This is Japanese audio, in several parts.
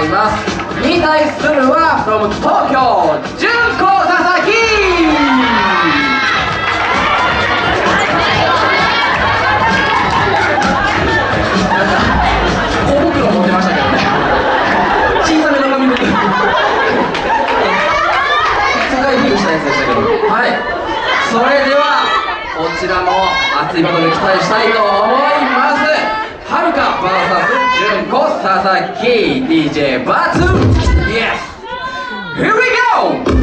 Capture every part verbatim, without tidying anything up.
います。に対するは from 東京純子佐々木。小袋持ってましたけどね。小さめの紙袋使い古したやつでしたけど、はい、それではこちらも熱いバトル期待したいと思います。はるか ブイエス 純子佐々木 ディージェー バツ Yes! Here we go!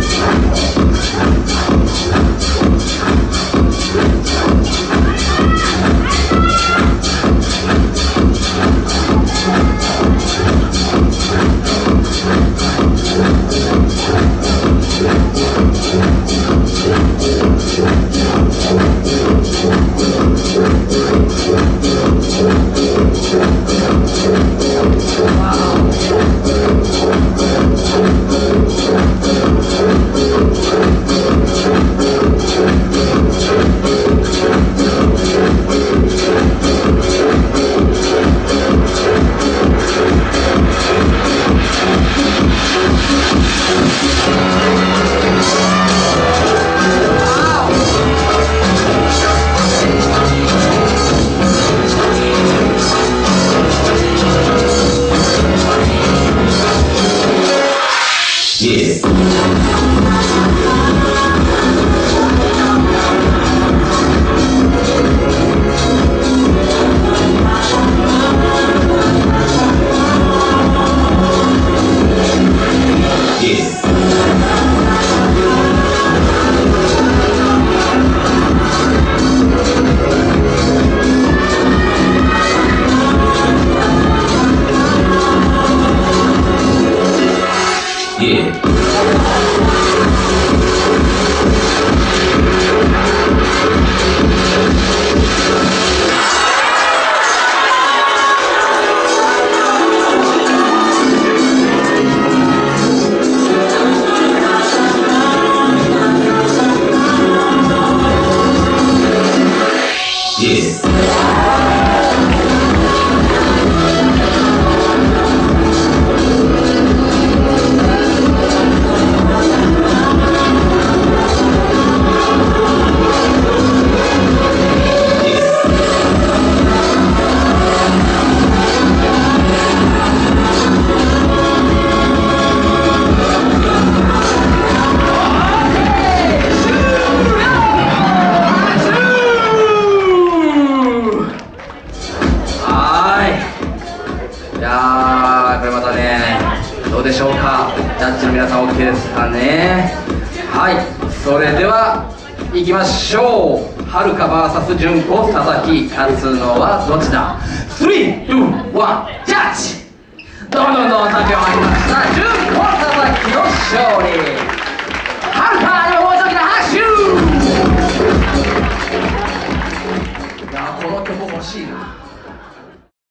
どうでしょうか、ジャッジの皆さん OK ですかね。はい、それではいきましょう。はるか ブイエス 純子佐々木、勝つのはどっちだ。スリー、ツー、ワン、ジャッジ。どんどんどんさんびょう入りました。純子佐々木の勝利。